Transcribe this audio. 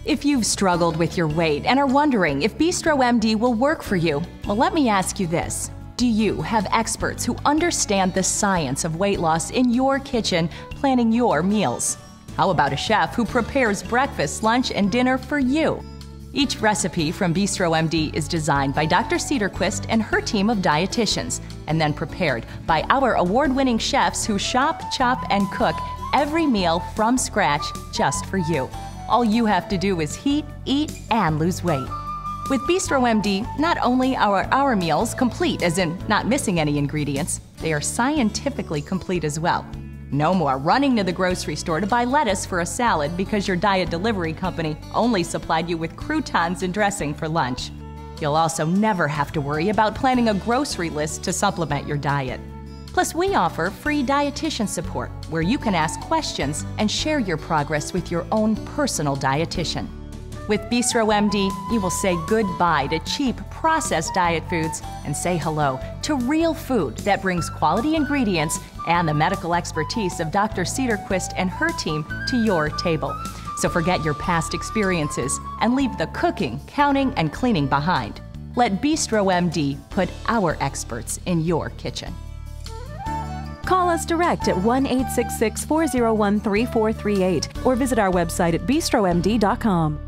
If you've struggled with your weight and are wondering if BistroMD will work for you, well, let me ask you this. Do you have experts who understand the science of weight loss in your kitchen, planning your meals? How about a chef who prepares breakfast, lunch, and dinner for you? Each recipe from BistroMD is designed by Dr. Cedarquist and her team of dietitians, and then prepared by our award-winning chefs who shop, chop, and cook every meal from scratch just for you. All you have to do is heat, eat, and lose weight. With BistroMD, not only are our meals complete, as in not missing any ingredients, they are scientifically complete as well. No more running to the grocery store to buy lettuce for a salad because your diet delivery company only supplied you with croutons and dressing for lunch. You'll also never have to worry about planning a grocery list to supplement your diet. Plus, we offer free dietitian support where you can ask questions and share your progress with your own personal dietitian. With BistroMD, you will say goodbye to cheap, processed diet foods and say hello to real food that brings quality ingredients and the medical expertise of Dr. Cedarquist and her team to your table. So forget your past experiences and leave the cooking, counting, and cleaning behind. Let BistroMD put our experts in your kitchen. Call us direct at 1-866-401-3438 or visit our website at bistromd.com.